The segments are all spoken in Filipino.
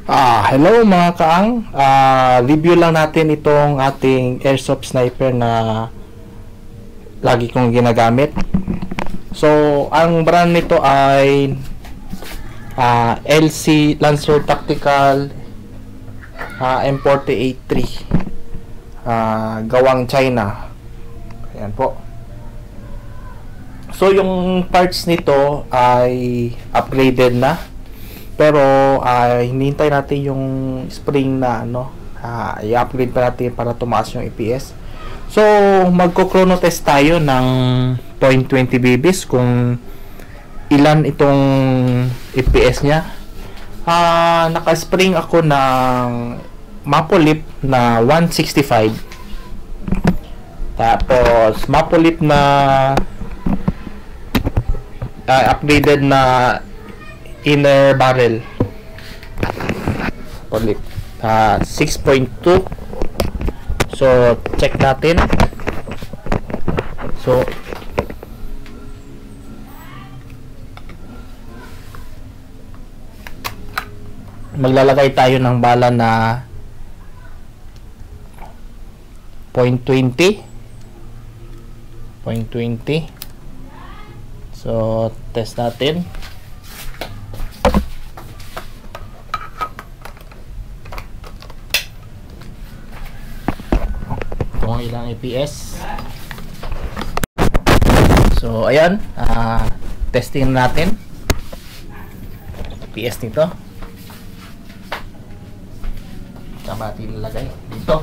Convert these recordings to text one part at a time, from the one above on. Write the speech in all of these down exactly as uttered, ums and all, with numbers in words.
Ah, hello mga kaang. Ah, review lang natin itong ating airsoft sniper na lagi kong ginagamit. So, ang brand nito ay ah, L C Lancer Tactical ah, M forty A three. Ah, gawang China. Ayan po. So, yung parts nito ay upgraded na. Pero uh, hinihintay natin yung spring na ano, uh, i-upgrade pa natin para tumaas yung E P S. So magko-chrono test tayo ng zero point two zero B Bs kung ilan itong E P S nya. Uh, naka-spring ako ng Maple Leaf na one sixty-five. Tapos Maple Leaf na uh, upgraded na inner barrel ulit uh, six point two. So check natin. So maglalagay tayo ng bala na zero point two zero zero point two zero. So test natin. Kung ilang E P S. So ayan, uh, testing natin E P S nito. Tama natin ilagay dito.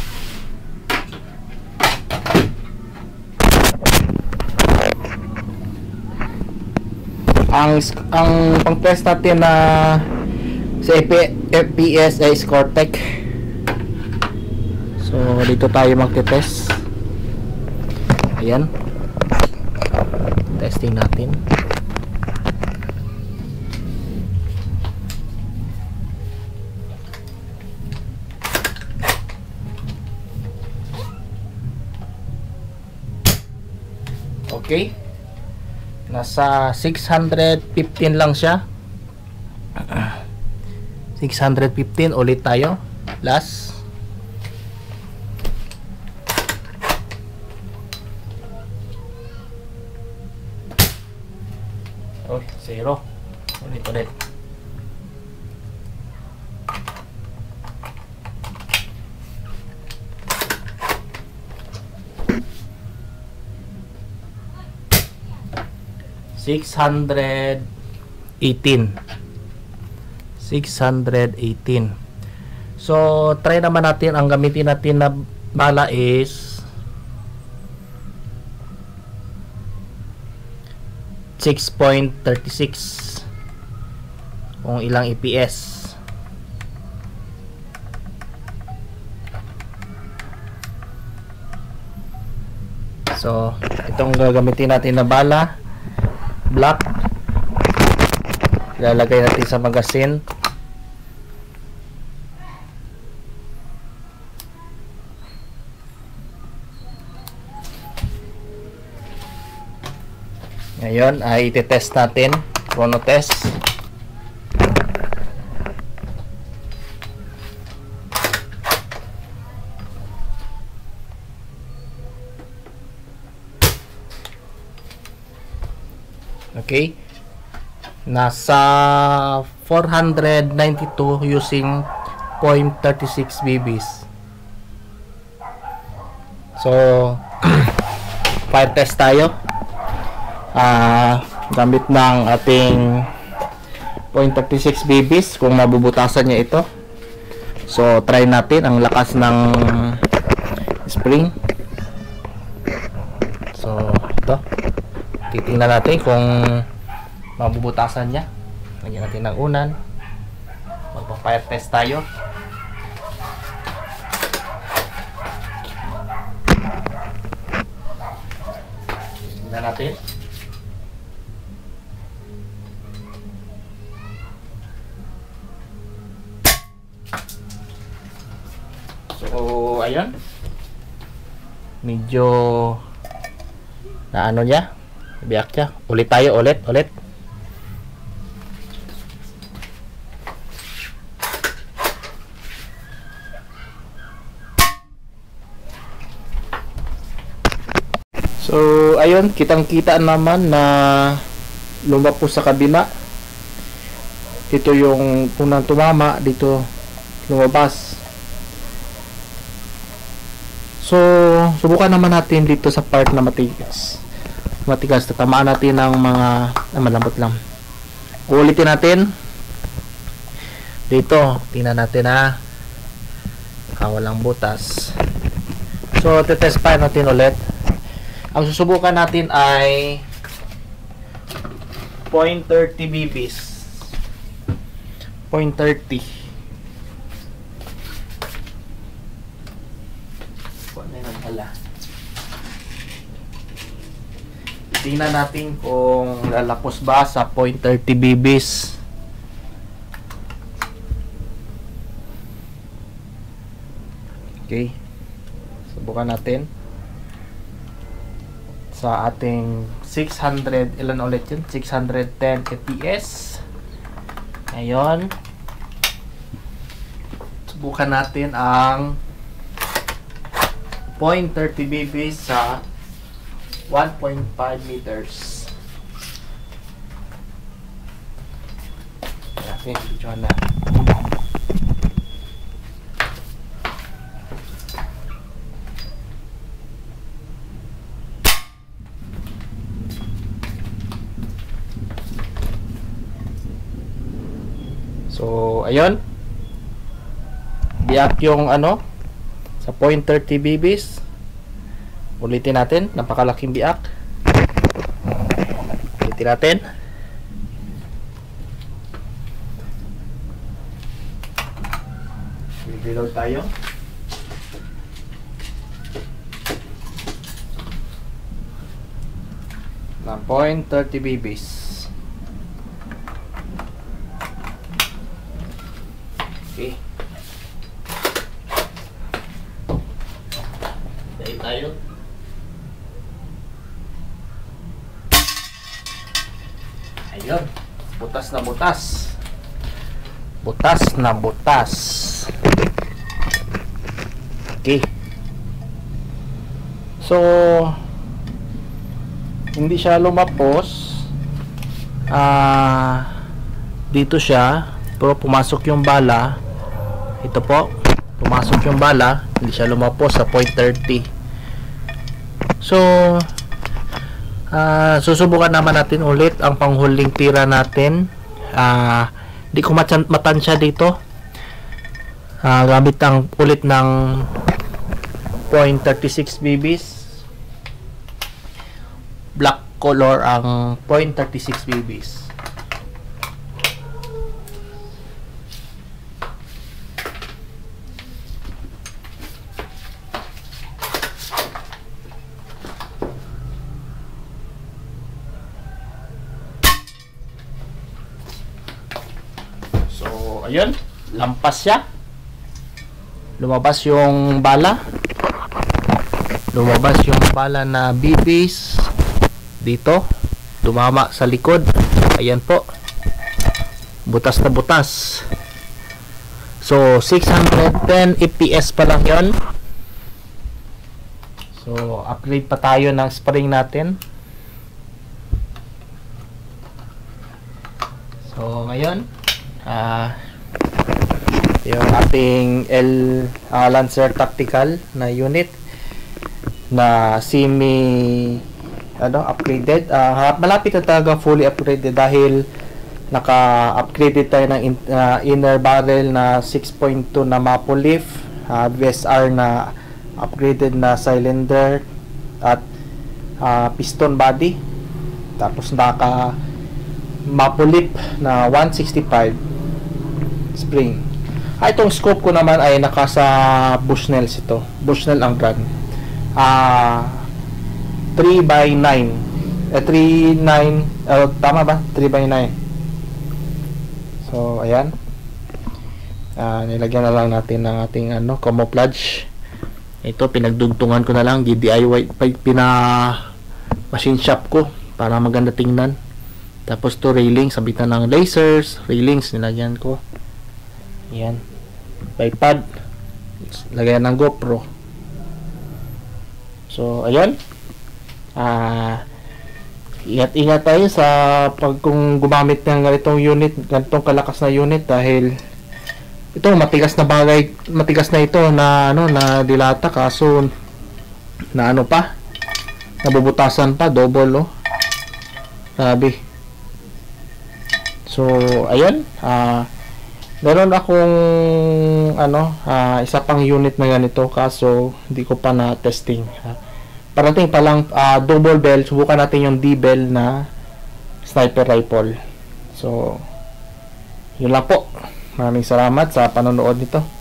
Ang ang pang-test natin na sa E P S ay Scortec. So dito tayo magte-test. Ayan. Testing natin. Okay. Nasa six fifteen lang siya. six fifteen ulit tayo. Last. Oh, zero. Ulit ulit. six eighteen. six eighteen. So, try naman natin. Ang gamitin natin na bala is six point three six. Kung ilang E P S. So, itong gagamitin natin na bala, black. Ilalagay natin sa magazine. Ngayon ay iti-test natin, chrono test. Okay. Nasa four ninety-two using zero point three six B Bs. So fire test tayo. Uh, gamit ng ating zero point three six B Bs kung mabubutasan niya ito. So try natin ang lakas ng spring. So ito, titingnan natin kung mabubutasan niya. Lagyan natin ng unan. Magpa-fire test tayo. Tingnan natin. So, ayun. Medyo na ano niya. Biyak siya. Ulit tayo, ulit, ulit. So, ayun, kitang-kita naman na lumapos sa kabila. Ito yung unang tumama, dito lumabas. So, subukan naman natin dito sa part na matigas. Matigas, tatamaan natin ng mga ah, malambot lang. Ulitin natin. Dito, tingnan natin ha. Kawalang butas. So, tetest pa natin ulit. Ang susubukan natin ay zero point three zero bbs. zero point three zero. Ano yung pala? Tingnan natin kung lalapos ba sa zero point three zero bbs. Okay. Subukan natin. Sa ating six hundred, ilan ulit yun? six ten F P S. Ngayon, subukan natin ang zero point three zero bbs sa one point five meters. Okay, videoan na. So, ayun. Biyak yung ano sa zero point three zero bbs. Ulitin natin, napakalaking biyak. Ulitin natin. Reload tayo. Na zero point three zero bbs. Okay. Dahil tayo. Ayun. Butas na butas. Butas na butas. Okay. So, hindi siya lumapos. Ah, uh, dito siya. Pero pumasok yung bala. Ito po, pumasok yung bala, hindi siya lumapos sa zero point three zero. So, uh, susubukan naman natin ulit ang panghuling tira natin. Uh, di ko matansya dito. Uh, gamit ang ulit ng zero point three six bbs. Black color ang zero point three six bbs. Ayun, lampas siya. Lumabas yung bala. Lumabas yung bala na B Bs dito. Tumama sa likod. Ayan po. Butas na butas. So, six ten F P S pa lang yun. So, upgrade pa tayo ng spring natin. So, ngayon, ah, uh, yung ating L uh, Lancer Tactical na unit na semi ano upgraded, uh, malapit na talaga fully upgraded dahil naka-upgraded tayo ng in, uh, inner barrel na six point two na maple leaf, uh, V S R na upgraded na cylinder at uh, piston body, tapos naka maple leaf na one sixty-five spring. Ah, itong scope ko naman ay nakasa Bushnells ito. Bushnell ang brand. Ah, three by nine. Eh, three nine. Uh, tama ba? three by nine. So, ayan. Ah, nilagyan na lang natin ng ating ano, camouflage. Ito, pinagdugtungan ko na lang. D I Y. Pina machine shop ko para maganda tingnan. Tapos to railing, sabitan ng lasers. Railings, nilagyan ko. Yan. Bipod. Lagayan ng GoPro. So, ayan. Ah, ingat-ingat tayo sa pag kung gumamit ng ganitong unit, ganitong kalakas na unit dahil ito matigas na bagay, matigas na ito na ano na dilata kaso na ano pa, nabubutasan pa double oh. Sabi. So, ayun, ah meron akong ano, ah, isa pang unit na ganito kaso hindi ko pa na testing. Ha? Parating pa lang uh, double bell, subukan natin yung D-bell na sniper rifle. So, yun lang po. Maraming salamat sa panonood nito.